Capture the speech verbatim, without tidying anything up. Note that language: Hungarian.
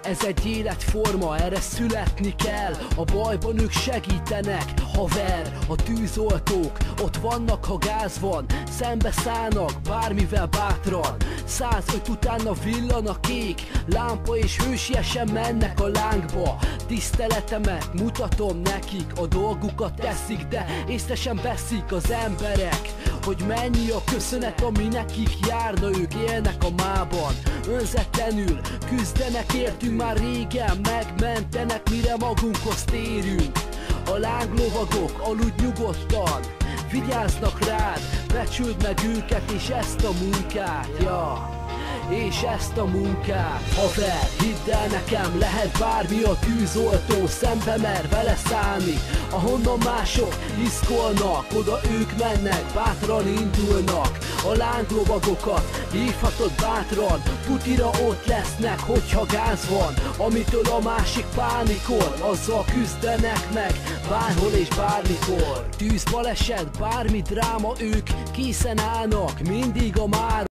Ez egy életforma, erre születni kell. A bajban ők segítenek, haver. A tűzoltók ott vannak, ha gáz van. Szembe szállnak, bármivel bátran. százöt utána villan a kék lámpa, és hősiesen mennek a lángba. Tiszteletemet mutatom nekik, a dolgukat teszik, de észre sem veszik az emberek, hogy mennyi a köszönet, ami nekik járna. Ők élnek a mában, önzetlenül küzdenek értünk, már régen megmentenek, mire magunkhoz térünk. A lánglovagok aludj nyugodtan, vigyáznak rád, becsüld meg őket és ezt a munkát, ja. És ezt a munkát, haver, hidd el nekem, lehet bármi, a tűzoltó szembe mer vele szállni. Ahonnan mások iszkolnak, oda ők mennek, bátran indulnak. A lánglovagokat hívhatod bátran, tutira ott lesznek, hogyha gáz van. Amitől a másik pánikol, azzal küzdenek meg, bárhol és bármikor. Tűzbaleset, bármi dráma, ők készen állnak, mindig a már